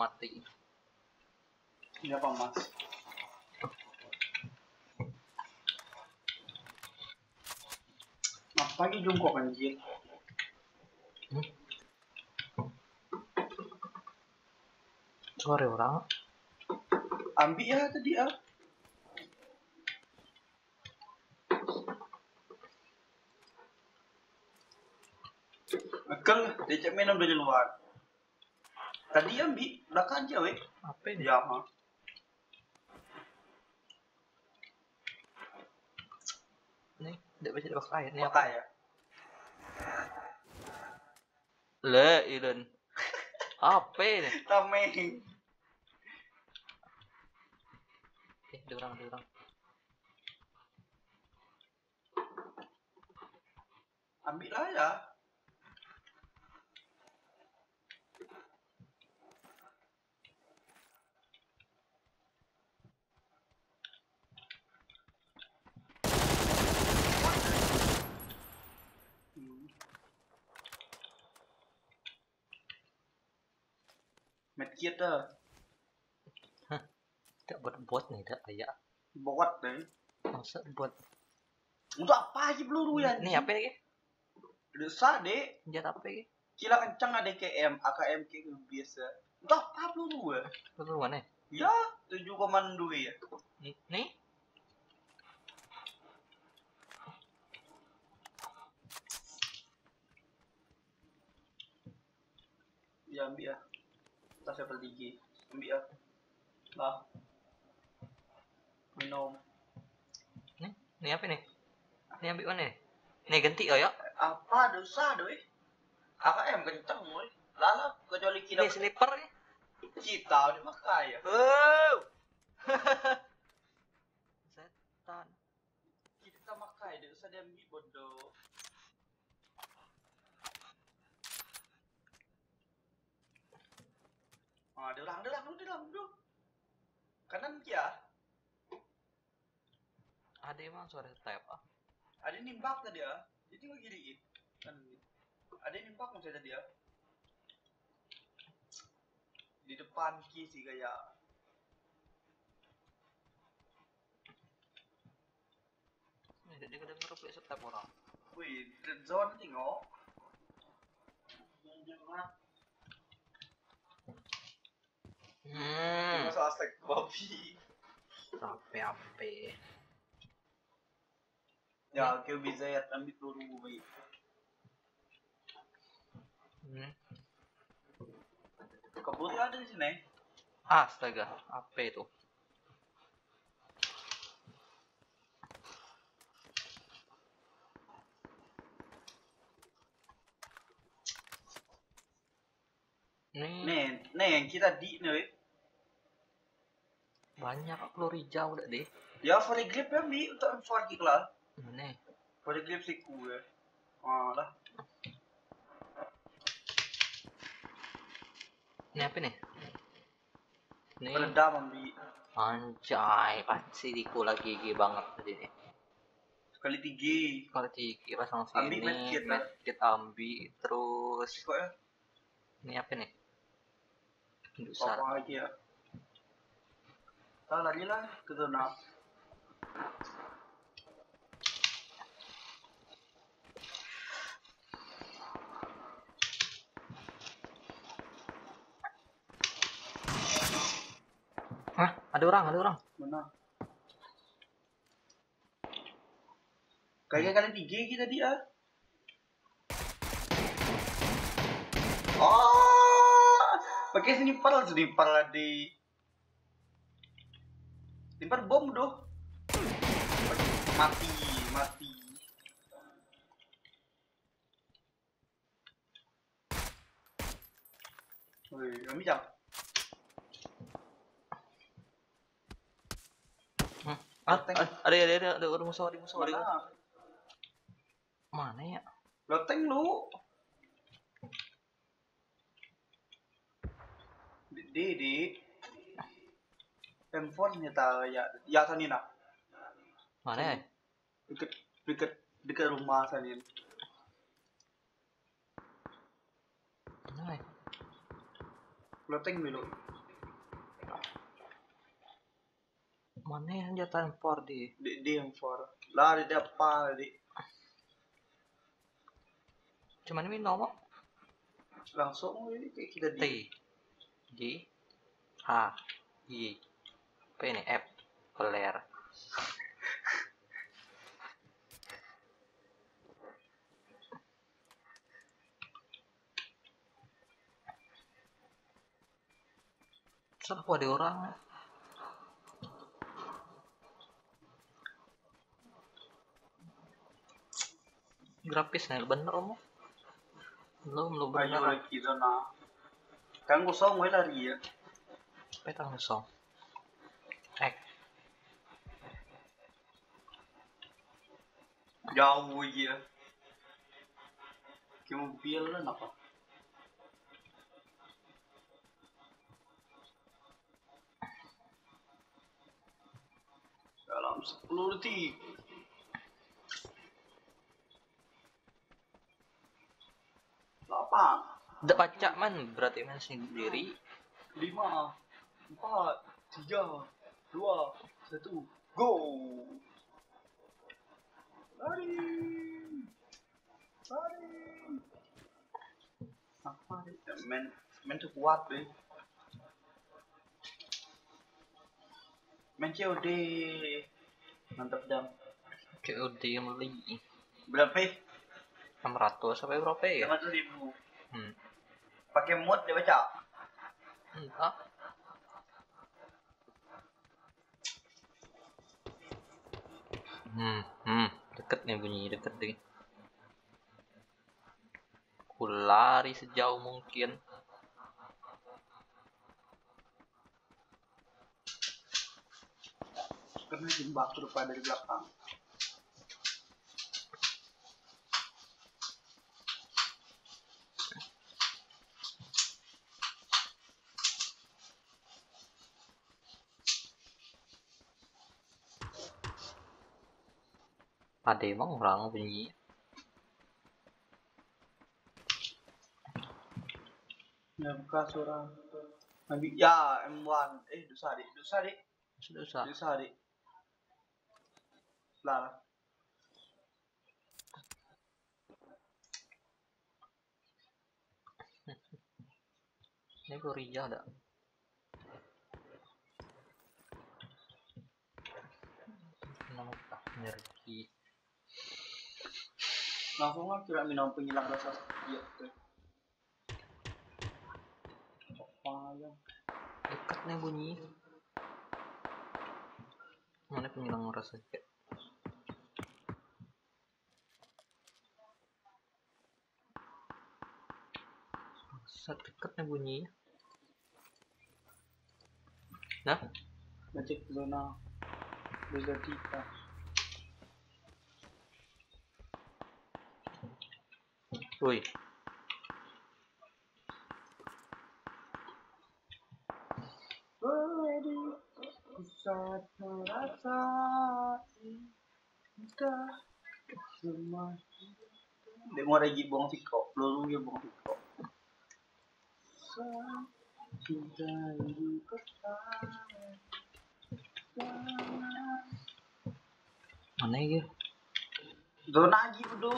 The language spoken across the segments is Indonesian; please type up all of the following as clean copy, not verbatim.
mati. Ini apa mas? Apa lagi jongkok anjir? Sore orang. Ambil ya tadi ah. Akal, dia cek minum dari luar. Tadi ambil, belakang aja weh. Apa ini? Ya mah. Nih, tidak bisa dipakai. Ini apa? Pakai ya. Le, Ilun. Apa ini? Tameng. Ada orang. Ambil lah ya. Medkit dah. Tidak buat bot nih, tidak kayak. Bot deh. Masa buat? Untuk apa aja peluru ya? Ini apa lagi? Dosa dek. Senjata apa lagi? Kila kencang ada KM, AKM kayak biasa. Untuk apa peluru ya? Peluru mana? Ya, 7,2 ya. Nih? Ya ambil ya. Tas level 3. Ambil ya. Lah. Minum. Nih apa nih? Ini ambil mana nih? Nih ganti ya? Apa dosa doi? AKM kencang woi. Lala kecuali kita Ini sniper nih. kita udah makai ya. Oh. Setan. Kita makai, dia usah dia ambil bodoh. Ah, dia ulang. Kanan ya. Ada emang suara tap ah. Ada nimbak tadi ya. Jadi tinggal gini. Kan ada nimbak maksudnya tadi ya. Di depan ki sih kayak. Ini dia kedenger play setap orang. Wih, red zone tengok. Jangan. Masalah stek babi. Ape. Ya, kau bisa ya ambil peluru baik. Kabut ada di sini. Astaga, apa itu? Nih yang kita di nih. Banyak peluru hijau udah deh. Ya, volley grip ya, Mi, untuk M4 gitu lah. Mana? Volley grip sih gue. Ah, lah. Ini apa nih? Nih. Peredam, Mi. Anjay, pasti diku lagi gigi banget tadi nih. Sekali 3. Kalau tinggi pasang sini, medkit ambil terus. Kok ya? Ini apa nih? Indusan. Apa lagi ya? Tahu lagi lah ke zona. Hah? Ada orang. Mana? Kayak kali 3 kita dia. Oh, pakai sniper di. Sniper bom doh. Mati. Wih, kami jam. Ada musuh. Mana ya? Loteng lu. Di M4 nyata ya Sanina. Mana ya? Dekat rumah Sanin. Mana ya? Loteng dulu. Mana yang jatuh empor di? Di M4 lah di depan di Cuman minum kok. langsung ini kayak kita T G H I P ini F peler. Siapa ada orang? Grafis nih bener om. Belum ayo bener. lagi zona kan kosong gue lari ya Petang kosong. jauh aja ke mobil lah apa dalam 10 detik 8 Udah baca man berarti man sendiri. 5 4 3 2 1 go lari apa nih men tuh kuat deh men COD mantap dam COD beli berapa ya 600 sampai berapa ya? 500.000 Hmm. pakai mod dia baca Entah. Deket nih bunyi deket deh. Ku lari sejauh mungkin. karena jembak daripada dari belakang Ada emang orang bunyi. ya bekas orang Nabi ya M1 dosa dik Susah. lah Ini Gorilla ada. Nama energi. langsung lah kira minum penghilang rasa sakit tuh apa ya Dekat nih bunyi. Mana penghilang rasa sakit? Set dekat nih bunyi. Nah, ngecek zona beda kita woi. saat merasa entah semua dia mau lagi buang tiko belum dia buang tiko cinta hidup Mana ya? zona lagi bodoh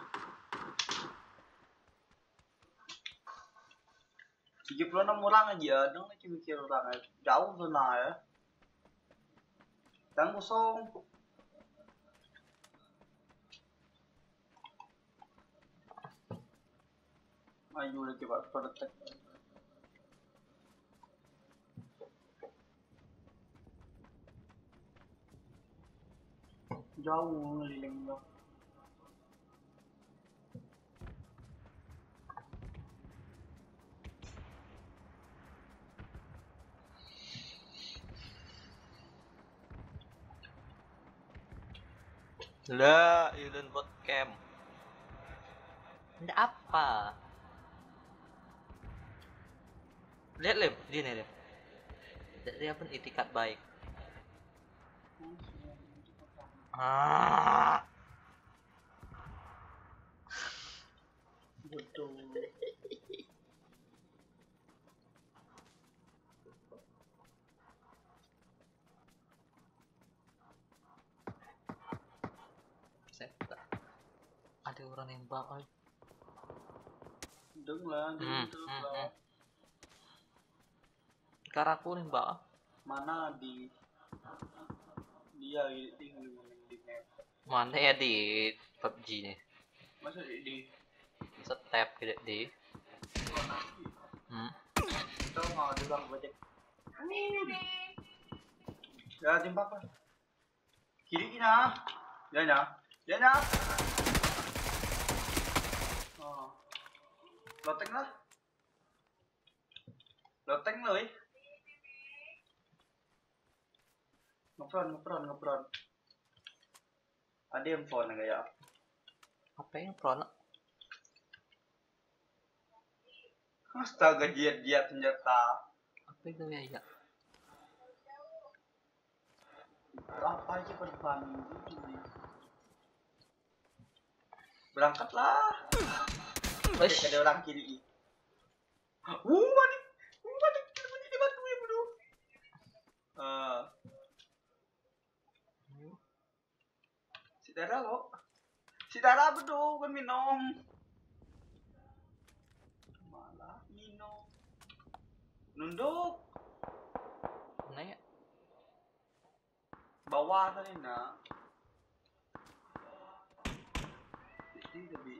36 orang aja dong lagi mikir orang jauh zona ya dan kosong ayo lagi pak protek jauh ngeliling dong Lah, Ilun bot camp. Ada apa? Lihat lem, dia nih lem. Dia pun itikat baik. bodoh Ada orang nembak. Đứng lah, đứng lah. Karaku nembak. Mana di dia di map. Mana ya di PUBG nih? Masa di Step tidak di. Kita mau bilang bajak. Ya tembak lah. Kiri na. Ya na. Ya na. Oh. Loteng lah. Loteng loh. Ngepron. Ada yang phone enggak ya? Apa yang front? Astaga dia senjata. Apa itu ya? Apa aja depan ini? Berangkatlah. Ada orang kiri. Mati di batu ya bodoh. Si Dara bodoh kan minum. Malah minum. Nunduk. Mana ya? Bawah tadi nak. Jadi lebih.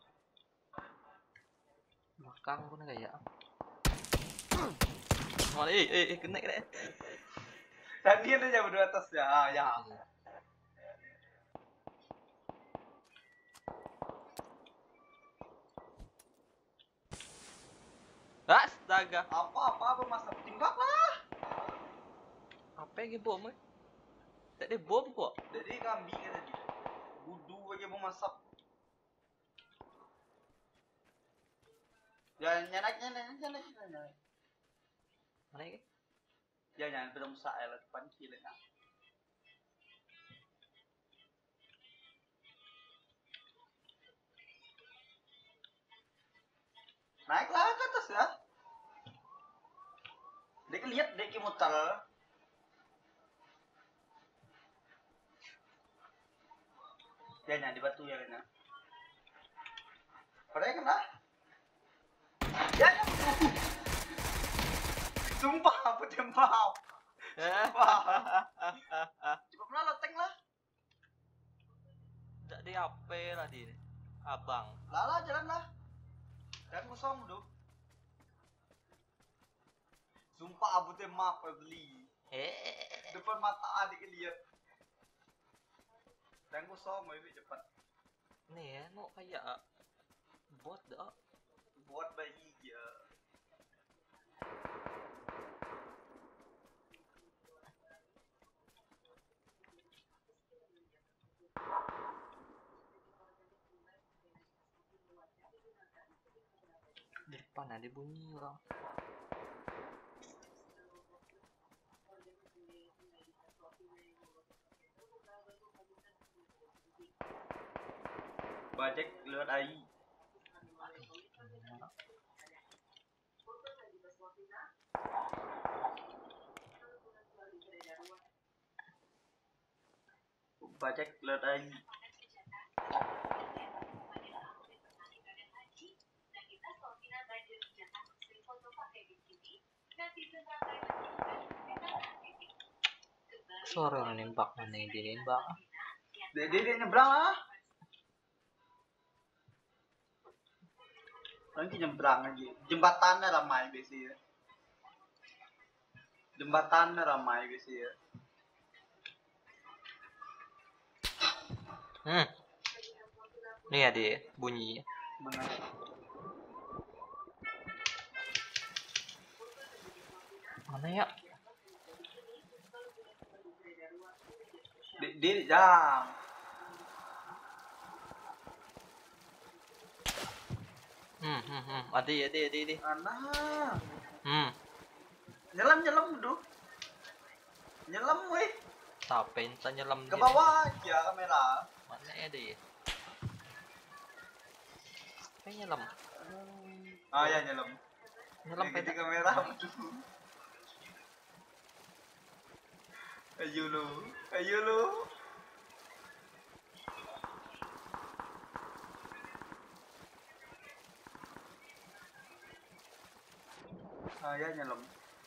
Belakang pun kayak. Mana kena. Tadi ada yang berdua atas ya. Ya. Astaga. Apa masa timbak lah. Apa yang bom? Tak ada bom kok. Jadi kambing tadi. Budu aja mau masak. Jangan. Mana ya? Jangan belum saya lah depan kiri nak. Naiklah ke atas ya. Dek lihat dek muter. Jangan di batu ya Lena. Padahal kena. Jangan. Sumpah aku tembak. Coba pernah loteng lah. Tak di HP lah di abang. Lala jalan lah. Dan kosong dulu. Sumpah aku tembak beli. Depan mata adik lihat. Dan kosong lebih cepat. Nih ya, no kayak bot dah. Buat bayi ya. Di depan ada bunyi orang. Bajak lewat AI. Bajak lewat AI. Suara orang nembak, mana yang dinembak? Dia nyebrang lah. Nanti nyebrang aja. Jembatannya ramai biasanya. Nih ya dia bunyi. Mana? Mana ya? Dia jam. Ada. Mana? Nyelam dulu. Nyelam weh. Sampai entah nyelam Ke bawah aja kamera. Mana ya dia? Kayak nyelam. Ah ya nyelam. Nyelam Ke kamera dulu. Ayo lu. Ya nyelam.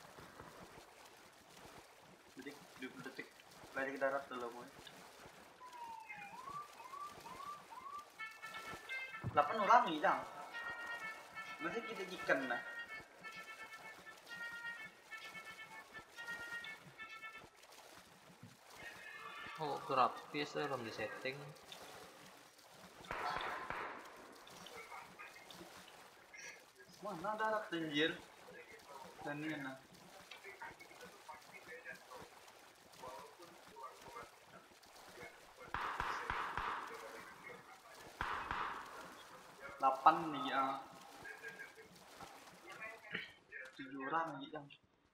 Detik, 20 detik. Balik ke darat dulu boy. 8 orang nih dong. Masih kita ikan nah. Oh, grafis belum di setting. Mana darat anjir? Dan ini nah. Delapan nih ya. 7 orang nih yang.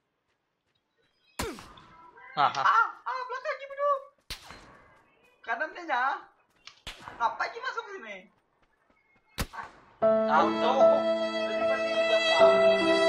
Haha. Belakang gimana dong? Kanannya ya. Ngapain sih masuk sini? Auto. Jadi pasti di belakang.